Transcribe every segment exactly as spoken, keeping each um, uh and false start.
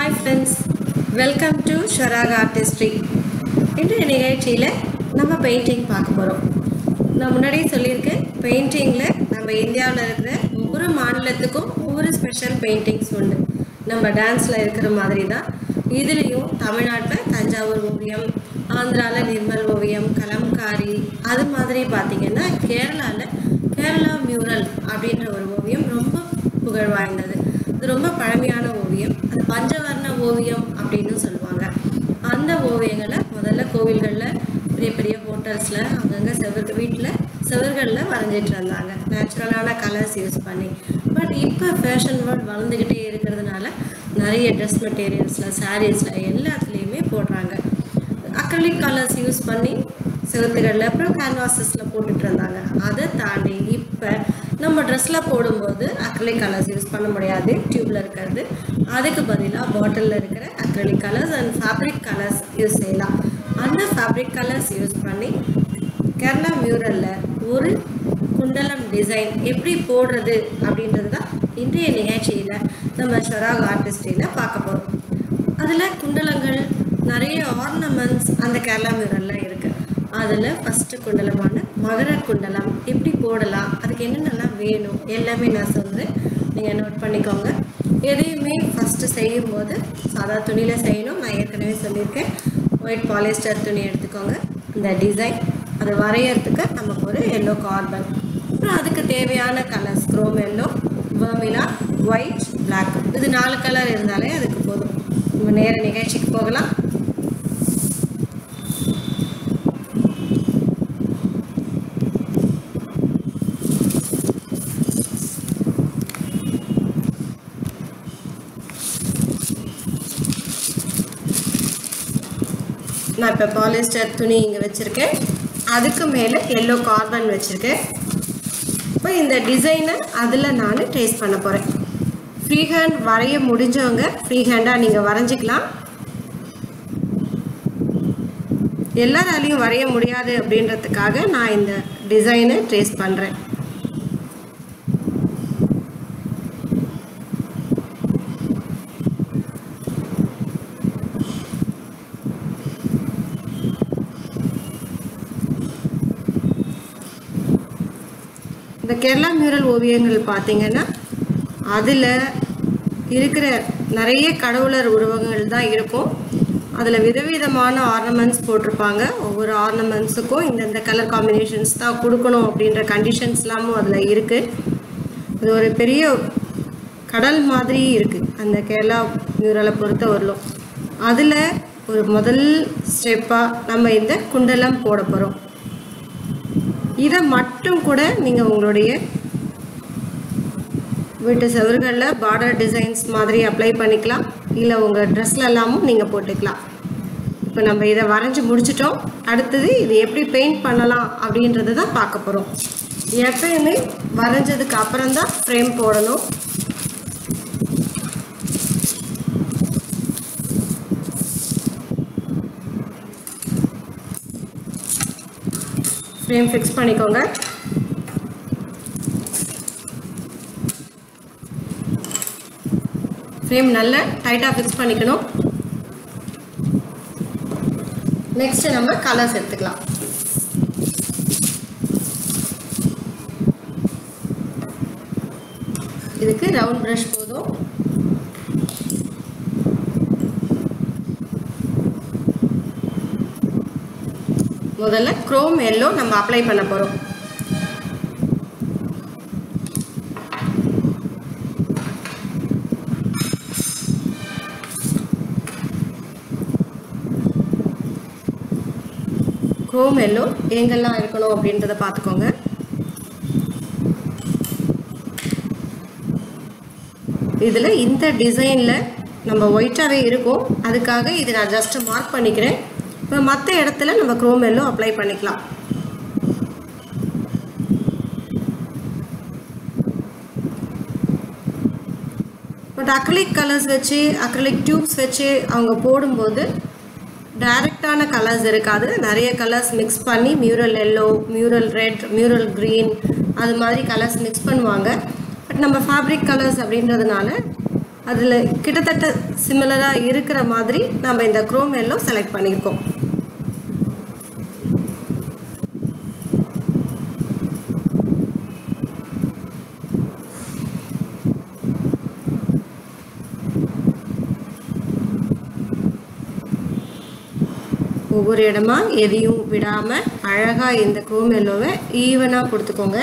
Hi friends, welcome to SweRag Artistry. இன்றைய நிகழ்ச்சியில் நம்ம பெயிண்டிங் பார்க்க போகிறோம். நான் முன்னாடியே சொல்லியிருக்கேன், பெயிண்டிங்கில் நம்ம இந்தியாவில் இருக்கிற ஒவ்வொரு மாநிலத்துக்கும் ஒவ்வொரு ஸ்பெஷல் பெயிண்டிங்ஸ் உண்டு. நம்ம டான்ஸில் இருக்கிற மாதிரி தான் இதுலேயும் தமிழ்நாட்டில் தஞ்சாவூர் ஓவியம், ஆந்திராவில் நிர்மல் ஓவியம், கலம்காரி, அது மாதிரி பார்த்திங்கன்னா கேரளாவில் கேரளா மியூரல் அப்படின்ற ஒரு ஓவியம் ரொம்ப புகழ் வாய்ந்தது. இது ரொம்ப பழமையான ஓவியம். அது பஞ்சவர்ண ஓவியம் அப்படின்னு சொல்லுவாங்க. அந்த ஓவியங்களை முதல்ல கோவில்களில், பெரிய பெரிய ஹோட்டல்ஸில், அங்கங்கே செவரு வீட்டில் செவர்களில் வரைஞ்சிட்டு இருந்தாங்க, நேச்சுரலான கலர்ஸ் யூஸ் பண்ணி. பட் இப்போ ஃபேஷன் வேர்ல்ட் வளர்ந்துக்கிட்டே இருக்கிறதுனால நிறைய ட்ரெஸ் மெட்டீரியல்ஸில், சாரீஸில் எல்லாத்துலேயுமே போடுறாங்க. அக்ரிலிக் கலர்ஸ் யூஸ் பண்ணி செவத்துகளில், அப்புறம் கேன்வாசஸில் போட்டுட்டு இருந்தாங்க. அதை தாண்டி இப்போ நம்ம ட்ரெஸ்ஸில் போடும்போது அக்ரிலிக் கலர்ஸ் யூஸ் பண்ண முடியாது, டியூப்பில் இருக்கிறது. அதுக்கு பதிலாக பாட்டிலில் இருக்கிற acrylic colours and fabric colours use செய்யலாம். அந்த ஃபேப்ரிக் கலர்ஸ் யூஸ் பண்ணி கேரளா மியூரலில் ஒரு குண்டலம் டிசைன் எப்படி போடுறது அப்படின்றது தான் இன்றைய நிகழ்ச்சியில் நம்ம SweRag ஆர்டிஸ்ட்ரியில் பார்க்க போகிறோம். அதில் குண்டலங்கள், நிறைய ஆர்னமெண்ட்ஸ் அந்த கேரளா மியூரலில் இருக்குது. அதில் ஃபஸ்ட்டு குண்டலமான மகர குண்டலம் எப்படி போடலாம், அதுக்கு என்னென்னலாம் வேணும் எல்லாமே நான் சொல்கிறேன், நீங்கள் நோட் பண்ணிக்கோங்க. எதையுமே ஃபஸ்ட்டு செய்யும்போது சாதா துணியில் செய்யணும். நான் ஏற்கனவே சொல்லியிருக்கேன், ஒயிட் பாலிஸ்டர் துணி எடுத்துக்கோங்க. இந்த டிசைன் அதை வரைகிறதுக்கு நமக்கு ஒரு எல்லோ கார்பன், அப்புறம் அதுக்கு தேவையான colours chrome yellow, vermilion, white, black. இது நாலு கலர் இருந்தாலே அதுக்கு போதும். நம்ம நேர நிகழ்ச்சிக்கு போகலாம். நான் இப்போ பாலிஸ்டர் துணி இங்கே வச்சுருக்கேன், அதுக்கு மேலே எல்லோ கார்பன் வச்சுருக்கேன். இப்போ இந்த டிசைனை அதில் நான் ட்ரேஸ் பண்ண போகிறேன். ஃப்ரீ ஹேண்ட் வரைய முடிஞ்சவங்க ஃப்ரீ ஹேண்டாக நீங்கள் வரைஞ்சிக்கலாம். எல்லாராலையும் வரைய முடியாது அப்படின்றதுக்காக நான் இந்த டிசைனை ட்ரேஸ் பண்ணுறேன். இந்த கேரளா மியூரல் ஓவியங்கள் பார்த்திங்கன்னா அதில் இருக்கிற நிறைய கடவுளர் உருவங்கள் தான் இருக்கும். அதில் விதவிதமான ஆர்னமெண்ட்ஸ் போட்டிருப்பாங்க. ஒவ்வொரு ஆர்னமெண்ட்ஸுக்கும் இந்தந்த கலர் காம்பினேஷன்ஸ் தான் கொடுக்கணும் அப்படின்ற கண்டிஷன்ஸ்லாமும் அதில் இருக்குது. இது ஒரு பெரிய கடல் மாதிரி இருக்குது அந்த கேரளா மியூரலை பொறுத்த வரலும். அதில் ஒரு முதல் ஸ்டெப்பாக நம்ம இந்த குண்டலம் போட போகிறோம். இதை மட்டும் கூட நீங்கள் உங்களுடைய வீட்டு செவர்களில் பார்டர் டிசைன்ஸ் மாதிரி அப்ளை பண்ணிக்கலாம், இல்லை உங்கள் ட்ரெஸ்ல எல்லாமும் நீங்கள் போட்டுக்கலாம். இப்போ நம்ம இதை வரைஞ்சி முடிச்சிட்டோம். அடுத்தது இது எப்படி பெயிண்ட் பண்ணலாம் அப்படின்றது தான் பார்க்க போகிறோம். எப்பயுமே வரைஞ்சதுக்கு அப்புறம் தான் ஃப்ரேம் போடணும். ஃப்ரேம் ஃபிக்ஸ் பண்ணிக்கோங்க. ஃப்ரேம் நல்லா டைட்டாக ஃபிக்ஸ் பண்ணிக்கணும். நெக்ஸ்ட் நம்ம கலர்ஸ் எடுத்துக்கலாம். இதுக்கு ரவுண்ட் ப்ரஷ் போதும். முதல்ல குரோம் எல்லோ நம்ம அப்ளை பண்ண போகிறோம். குரோம் எல்லோ எங்கெல்லாம் இருக்கணும் அப்படின்றத பார்த்துக்கோங்க. இதில் இந்த டிசைனில் நம்ம ஒயிட்டாகவே இருக்கும், அதுக்காக இதை நான் ஜஸ்ட் மார்க் பண்ணிக்கிறேன். இப்போ மற்ற இடத்துல நம்ம குரோம் எல்லோ அப்ளை பண்ணிக்கலாம். பட் அக்ரிலிக் கலர்ஸ் வச்சு, அக்ரிலிக் டியூப்ஸ் வச்சு அவங்க போடும்போது டைரெக்டான கலர்ஸ் இருக்காது. நிறைய கலர்ஸ் மிக்ஸ் பண்ணி mural yellow, mural red, mural green அது மாதிரி கலர்ஸ் மிக்ஸ் பண்ணுவாங்க. பட் நம்ம ஃபேப்ரிக் கலர்ஸ் அப்படின்றதுனால அதில் கிட்டத்தட்ட சிமிலராக இருக்கிற மாதிரி நம்ம இந்த குரோம் எல்லோ செலக்ட் பண்ணியிருக்கோம். ஒவ்வொரு இடமா எதையும் விடாமல் அழகாக இந்த குரோம் எல்லோவை ஈவனாக கொடுத்துக்கோங்க.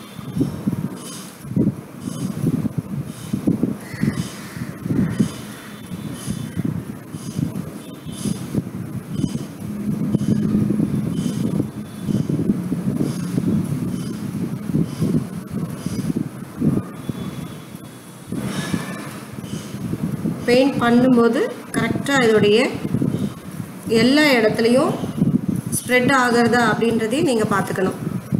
பெயிண்ட் பண்ணும்போது கரெக்டாக இதோடைய எல்லா இடத்துலையும் ஸ்ப்ரெட் ஆகிறதா அப்படின்றதையும் நீங்கள் பார்த்துக்கணும்.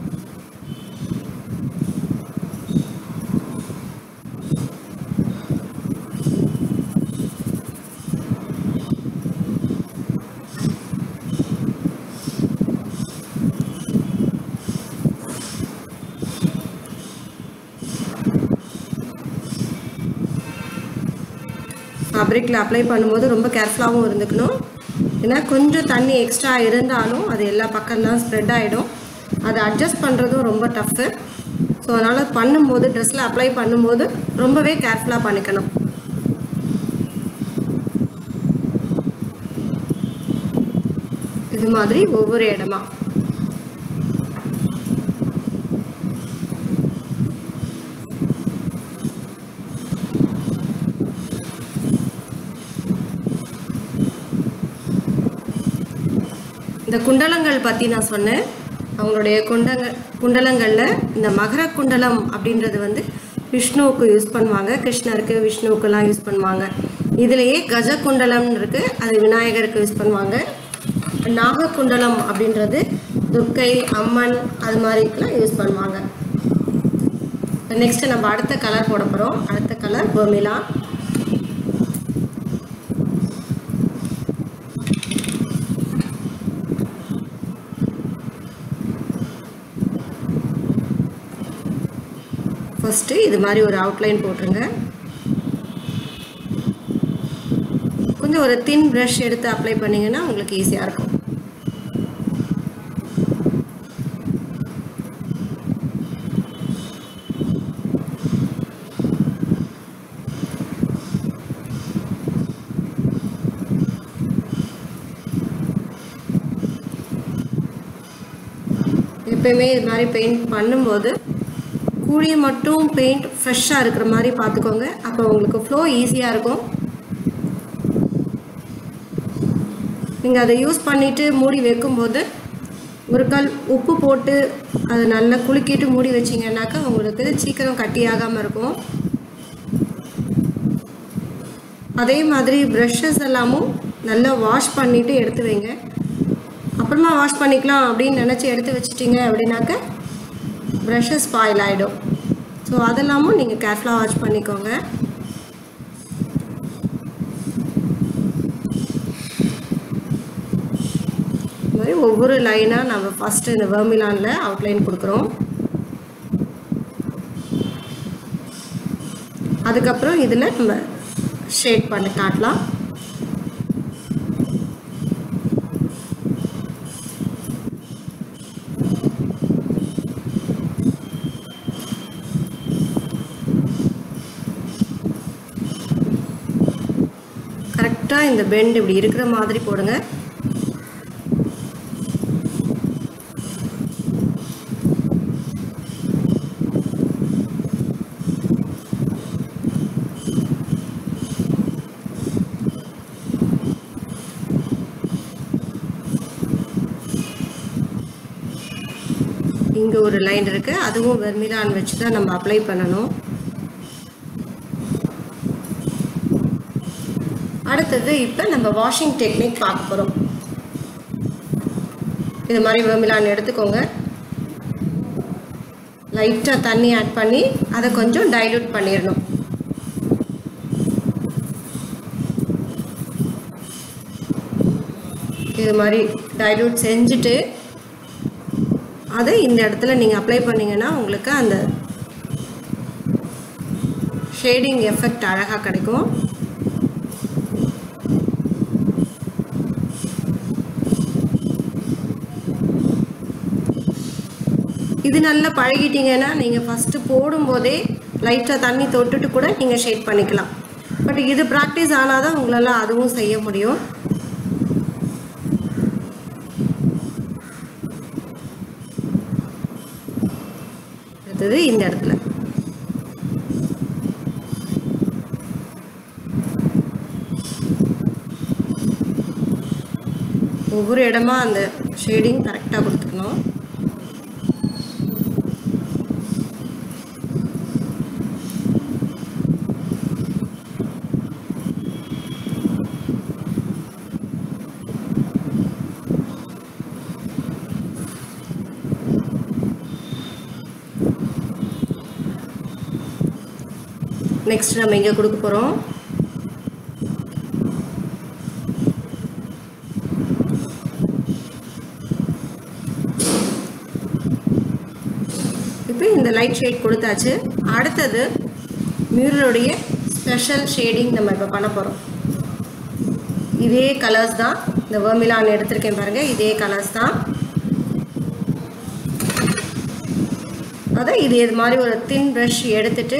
ஃபேப்ரிக்கில் அப்ளை பண்ணும்போது ரொம்ப கேர்ஃபுல்லாகவும் இருந்துக்கணும். ஏன்னா கொஞ்சம் தண்ணி எக்ஸ்ட்ரா இருந்தாலும் அது எல்லா பக்கம்லாம் ஸ்ப்ரெட் ஆகிடும். அதை அட்ஜஸ்ட் பண்ணுறதும் ரொம்ப டஃப்பு. ஸோ அதனால் பண்ணும்போது ட்ரெஸ்ஸில் அப்ளை பண்ணும்போது ரொம்பவே கேர்ஃபுல்லாக பண்ணிக்கணும். இது மாதிரி ஒவ்வொரு இடமா இந்த குண்டலங்கள் பற்றி நான் சொன்னேன். அவங்களுடைய குண்டங்க குண்டலங்களில் இந்த மகர குண்டலம் அப்படின்றது வந்து விஷ்ணுவுக்கு யூஸ் பண்ணுவாங்க, கிருஷ்ணருக்கு விஷ்ணுவுக்கெல்லாம் யூஸ் பண்ணுவாங்க. இதுலேயே கஜ குண்டலம்னு இருக்குது, அது விநாயகருக்கு யூஸ் பண்ணுவாங்க. நாக குண்டலம் அப்படின்றது துர்க்கை அம்மன் அது மாதிரிக்கெலாம் யூஸ் பண்ணுவாங்க. நெக்ஸ்ட்டு நம்ம அடுத்த கலர் போட போகிறோம். அடுத்த கலர் பொமிலா. ஃபஸ்ட்டு இது மாதிரி ஒரு அவுட்லைன் போட்டுருங்க. கொஞ்சம் ஒரு தின் ப்ரஷ் எடுத்து அப்ளை பண்ணிங்கன்னா உங்களுக்கு ஈஸியாக இருக்கும். எப்பயுமே இது மாதிரி பெயிண்ட் பண்ணும்போது கூடிய மட்டும் பெயிண்ட் ஃப்ரெஷ்ஷாக இருக்கிற மாதிரி பார்த்துக்கோங்க. அப்போ உங்களுக்கு ஃப்ளோ ஈஸியாக இருக்கும். நீங்கள் அதை யூஸ் பண்ணிவிட்டு மூடி வைக்கும்போது ஒரு கல் உப்பு போட்டு அதை நல்லா குலுக்கிட்டு மூடி வச்சிங்கன்னாக்கா உங்களுக்கு சீக்கிரம் கட்டியாகாமல் இருக்கும். அதே மாதிரி ப்ரஷஸ் எல்லாமும் நல்லா வாஷ் பண்ணிவிட்டு எடுத்து வைங்க. அப்புறமா வாஷ் பண்ணிக்கலாம் அப்படின்னு நினச்சி எடுத்து வச்சிட்டிங்க அப்படின்னாக்க ப்ரஷஸ் ஸ்பாயில் ஆகிடும். ஸோ அதெல்லாமும் நீங்கள் கேர்ஃபுல்லாக வாஷ் பண்ணிக்கோங்க. இது மாதிரி ஒவ்வொரு லைனாக நம்ம ஃபஸ்ட்டு இந்த வெர்மிலானில் அவுட்லைன் கொடுக்குறோம். அதுக்கப்புறம் இதில் நம்ம ஷேட் பண்ணி காட்டலாம். கரெக்டாக இந்த பெண்ட் இப்படி இருக்கிற மாதிரி போடுங்க. இங்கே ஒரு லைன் இருக்குது, அதுவும் வெர்மிலான் வச்சு தான் நம்ம அப்ளை பண்ணணும். அடுத்தது இப்போ நம்ம வாஷிங் டெக்னிக் பார்க்க போகிறோம். இது மாதிரி வெர்மிலான் எடுத்துக்கோங்க. லைட்டாக தண்ணி ஆட் பண்ணி அதை கொஞ்சம் டைல்யூட் பண்ணிடணும். இது மாதிரி டைல்யூட் செஞ்சுட்டு அதை இந்த இடத்துல நீங்கள் அப்ளை பண்ணிங்கன்னா உங்களுக்கு அந்த ஷேடிங் எஃபெக்ட் அழகாக கிடைக்கும். இது நல்லா பழகிட்டீங்கன்னா நீங்கள் ஃபஸ்ட்டு போடும்போதே லைட்டாக தண்ணி தொட்டுட்டு கூட நீங்கள் ஷேட் பண்ணிக்கலாம். பட் இது ப்ராக்டிஸ் ஆனால் தான் உங்களால் அதுவும் செய்ய முடியும். அடுத்தது இந்த இடத்துல ஒவ்வொரு இடமா அந்த ஷேடிங் கரெக்டாக கொடுத்துக்கணும். நெக்ஸ்ட் நம்ம இங்கே கொடுக்க போகிறோம். இப்போ இந்த லைட் ஷேட் கொடுத்தாச்சு. அடுத்தது மியூரலுடைய ஸ்பெஷல் ஷேடிங் நம்ம இப்போ பண்ண போகிறோம். இதே கலர்ஸ் தான், இந்த வெர்மிலான் எடுத்திருக்கேன் பாருங்கள், இதே கலர்ஸ் தான். அதை இது இது மாதிரி ஒரு தின் ப்ரஷ் எடுத்துட்டு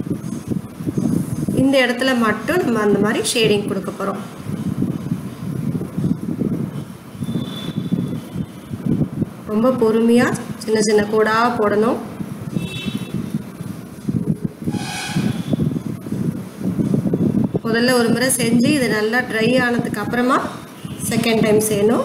இந்த இடத்துல மட்டும் நம்ம அந்த மாதிரி ஷேடிங் கொடுக்க போகிறோம். ரொம்ப பொறுமையாக சின்ன சின்ன கோடாக போடணும். முதல்ல ஒரு முறை செஞ்சு இது நல்லா ட்ரை ஆனதுக்கு அப்புறமா செகண்ட் டைம் செய்யணும்.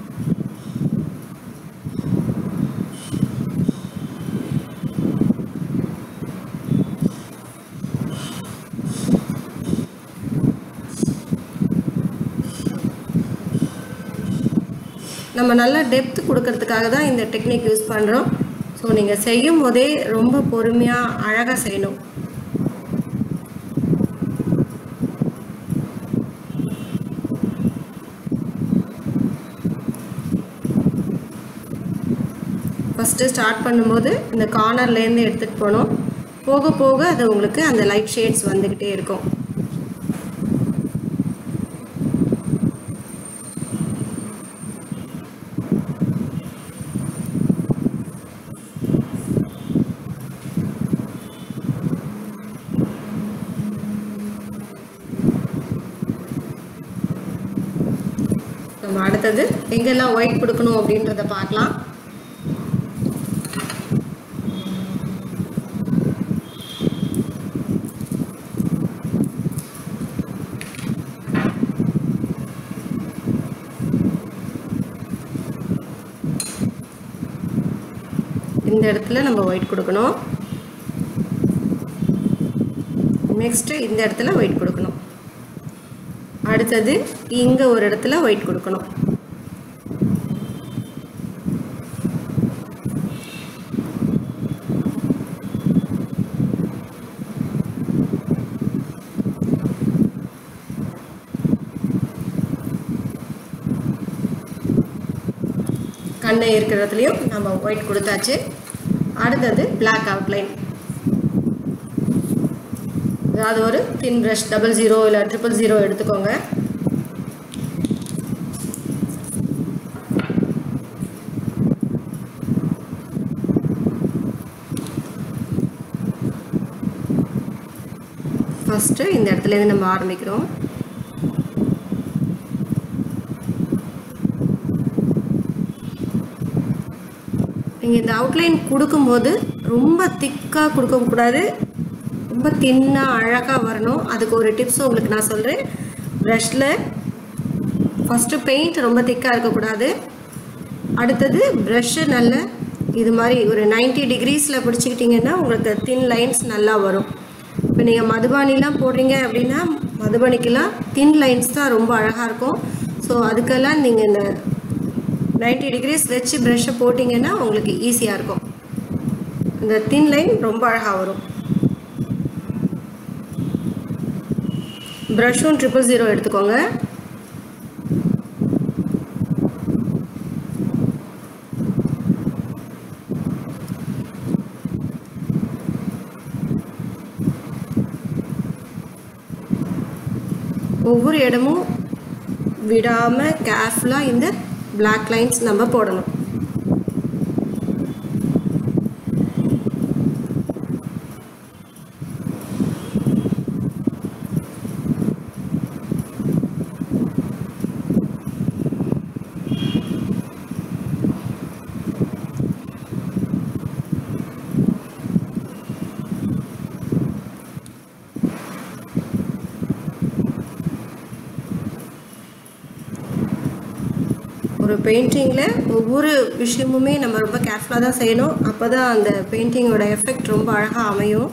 நம்ம நல்லா டெப்த் கொடுக்கறதுக்காக தான் இந்த டெக்னிக் யூஸ் பண்ணுறோம். ஸோ நீங்கள் செய்யும் போதே ரொம்ப பொறுமையாக அழகாக செய்யணும். ஃபஸ்ட்டு ஸ்டார்ட் பண்ணும்போது இந்த கார்னர்லேருந்து எடுத்துகிட்டு போகணும். போக போக அது உங்களுக்கு அந்த லைட் ஷேட்ஸ் வந்துக்கிட்டே இருக்கும். நம்ம அடுத்தது எங்கெல்லாம் ஒயிட் கொடுக்கணும் அப்படின்றத பார்க்கலாம். இந்த இடத்துல நம்ம ஒயிட் கொடுக்கணும். நெக்ஸ்ட் இந்த இடத்துல ஒயிட் கொடுக்கணும். அடுத்தது இங்க ஒரு இடத்துல ஒயிட் கொடுக்கணும். கண்ணை இருக்கிற இடத்துலையும் நம்ம ஒயிட் கொடுத்தாச்சு. அடுத்தது பிளாக் அவுட்லைன். அதாவது ஒரு தின் ப்ரஷ் டபுள் ஜீரோ இல்லை ட்ரிபிள் ஜீரோ எடுத்துக்கோங்க. ஃபஸ்ட்டு இந்த இடத்துலேருந்து நம்ம ஆரம்பிக்கிறோம். நீங்கள் இந்த அவுட்லைன் கொடுக்கும்போது ரொம்ப திக்காக கொடுக்கக்கூடாது, ரொம்ப தின்னாக அழகாக வரணும். அதுக்கு ஒரு டிப்ஸ் உங்களுக்கு நான் சொல்கிறேன். ப்ரஷில் ஃபஸ்ட்டு பெயிண்ட் ரொம்ப திக்காக இருக்கக்கூடாது. அடுத்தது ப்ரஷ்ஷு நல்ல இது மாதிரி ஒரு நைன்ட்டி டிகிரீஸில் பிடிச்சிக்கிட்டிங்கன்னா உங்களுக்கு தின் லைன்ஸ் நல்லா வரும். இப்போ நீங்கள் மதுபானிலாம் போடுறீங்க அப்படின்னா மதுபானிக்கெல்லாம் தின் லைன்ஸ் தான் ரொம்ப அழகாக இருக்கும். ஸோ அதுக்கெல்லாம் நீங்கள் இந்த நைன்ட்டி டிகிரிஸ் வச்சு ப்ரஷ்ஷை போட்டிங்கன்னா உங்களுக்கு ஈஸியாக இருக்கும். இந்த தின் லைன் ரொம்ப அழகாக வரும். ப்ரஷ்ஷும் ட்ரிபிள் ஜீரோ எடுத்துக்கோங்க. ஒவ்வொரு இடமும் விடாமல் கேர்ஃபுல்லாக இந்த பிளாக் லைன்ஸ் நம்ம போடணும். ஒரு பெயிண்டிங்கில் ஒவ்வொரு விஷயமுமே நம்ம ரொம்ப கேர்ஃபுல்லாக தான் செய்யணும். அப்போ தான் அந்த பெயிண்டிங்கோட எஃபெக்ட் ரொம்ப அழகாக அமையும்.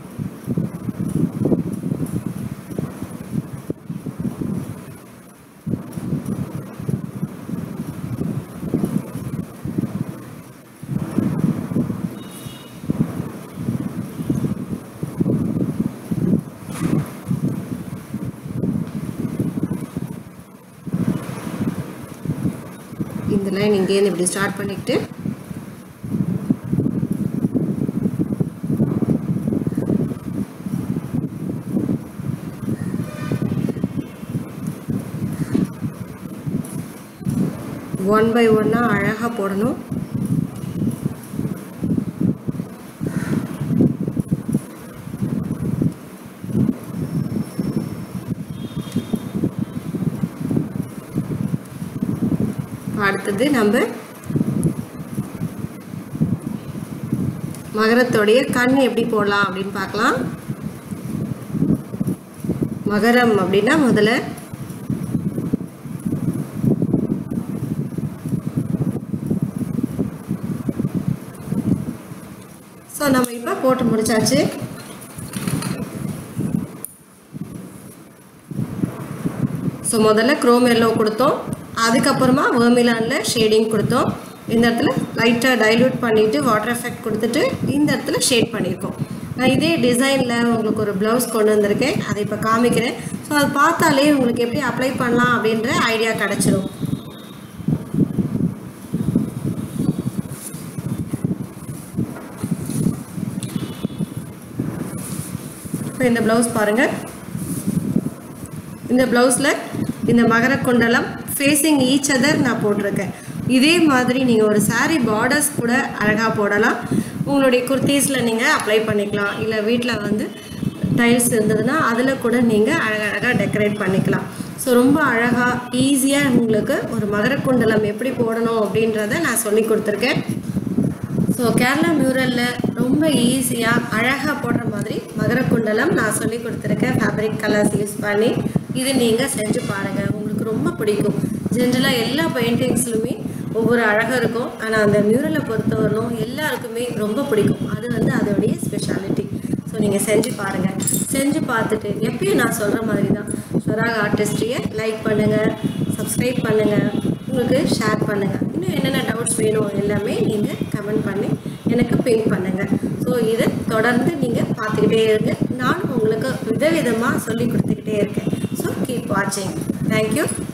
இந்த லைன் இங்கேருந்து இப்படி ஸ்டார்ட் பண்ணிக்கிட்டு ஒன் பை ஒன்னாக அழகாக போடணும். அடுத்தது நம்ம மகரத்தோடைய கண் எப்படி போடலாம் அப்படின்னு பார்க்கலாம். மகரம் அப்படின்னா முதல்ல ஸோ நம்ம இப்போ போட்டு முடிச்சாச்சு. ஸோ முதல்ல குரோம் எல்லோ கொடுத்தோம், அதுக்கப்புறமா வெர்மிலானில் ஷேடிங் கொடுத்தோம். இந்த இடத்துல லைட்டாக டைல்யூட் பண்ணிவிட்டு வாட்டர் எஃபெக்ட் கொடுத்துட்டு இந்த இடத்துல ஷேட் பண்ணியிருக்கோம். நான் இதே டிசைனில் உங்களுக்கு ஒரு ப்ளவுஸ் கொண்டு வந்திருக்கேன், அதை இப்போ காமிக்கிறேன். ஸோ அதை பார்த்தாலே உங்களுக்கு எப்படி அப்ளை பண்ணலாம் அப்படின்ற ஐடியா கிடச்சிரும். இப்போ இந்த ப்ளவுஸ் பாருங்கள். இந்த ப்ளவுஸில் இந்த மகர குண்டலம் ஃபேஸிங் ஈச் அதர் நான் போட்டிருக்கேன். இதே மாதிரி நீங்கள் ஒரு சாரீ பார்டர்ஸ் கூட அழகாக போடலாம். உங்களுடைய குர்த்தீஸில் நீங்கள் அப்ளை பண்ணிக்கலாம். இல்லை வீட்டில் வந்து டைல்ஸ் இருந்ததுன்னா அதில் கூட நீங்கள் அழகழகாக டெக்கரேட் பண்ணிக்கலாம். ஸோ ரொம்ப அழகாக ஈஸியாக உங்களுக்கு ஒரு மகர குண்டலம் எப்படி போடணும் அப்படின்றத நான் சொல்லி கொடுத்துருக்கேன். ஸோ கேரளா மியூரலில் ரொம்ப ஈஸியாக அழகாக போடுற மாதிரி மகர குண்டலம் நான் சொல்லி கொடுத்துருக்கேன். ஃபேப்ரிக் கலர்ஸ் யூஸ் பண்ணி இது நீங்கள் செஞ்சு பாருங்கள், உங்களுக்கு ரொம்ப பிடிக்கும். ஜென்ரலாக எல்லா பெயிண்டிங்ஸ்லுமே ஒவ்வொரு அழகாக இருக்கும், ஆனால் அந்த மியூரலை பொறுத்தவரைக்கும் எல்லாருக்குமே ரொம்ப பிடிக்கும். அது வந்து அதோடைய ஸ்பெஷாலிட்டி. ஸோ நீங்கள் செஞ்சு பாருங்கள். செஞ்சு பார்த்துட்டு எப்பயும் நான் சொல்கிற மாதிரி தான் ஸ்வராக் ஆர்டிஸ்ட்ரியை லைக் பண்ணுங்கள், சப்ஸ்கிரைப் பண்ணுங்கள், உங்களுக்கு ஷேர் பண்ணுங்கள். இன்னும் என்னென்ன டவுட்ஸ் வேணும் எல்லாமே நீங்கள் கமெண்ட் பண்ணி எனக்கு பிங்க் பண்ணுங்கள். ஸோ இதை தொடர்ந்து நீங்கள் பார்த்துக்கிட்டே இருங்க. நான் உங்களுக்கு விதவிதமாக சொல்லி கொடுத்துக்கிட்டே இருக்கேன். ஸோ கீப் வாட்சிங். தேங்க்யூ.